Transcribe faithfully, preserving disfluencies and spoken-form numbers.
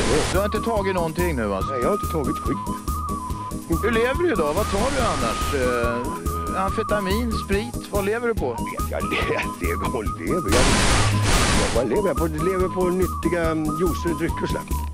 Du har inte tagit någonting nu alltså? Nej, jag har inte tagit skit. Hur lever du idag? Vad tar du annars? Uh, amfetamin, sprit, vad lever du på? Jag lever, jag lever. Jag, jag lever på, lever på nyttiga juicer, drycker och sådär.